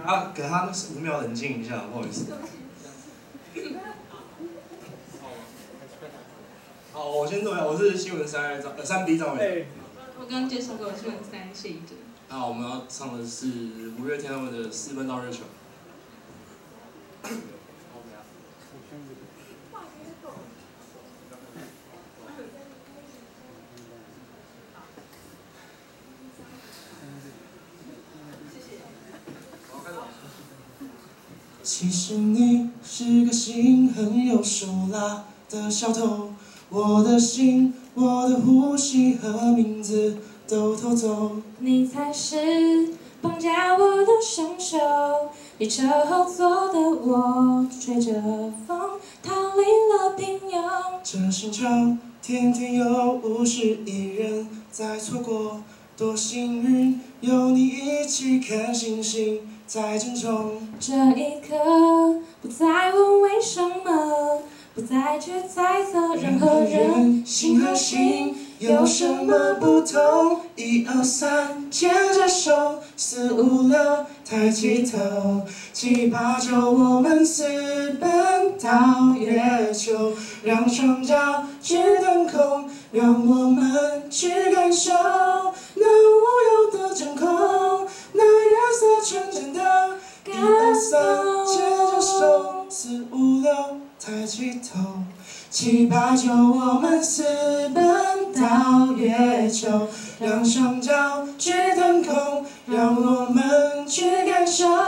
啊，给他5秒冷静一下，不好意思。好，我先做一下，我是新闻3B 张伟。 我刚介绍过新闻3谢宜真。 那我们要唱的是五月天他们的《私奔到月球》。其实你是个心很有手拉的小偷，我的心、我的呼吸和名字都偷走。 你才是绑架我的凶手，你车后座的我吹着风逃离了平庸。 这星球天天有51人在错过，多幸运有你一起看星星。在珍重这一刻，不再问为什么，不再去猜测任何人心和心有什么不同。1、2、3，牵着手，4、5、6，抬起头，7、8、9，我们私奔到月球，让双脚去腾空，让我们去感受那无忧的真空。那月色纯真的，1、2、3，牵着手，4、5、6，抬起头，7、8、9，我们私奔到月球，让双脚去腾空，让我们去感受。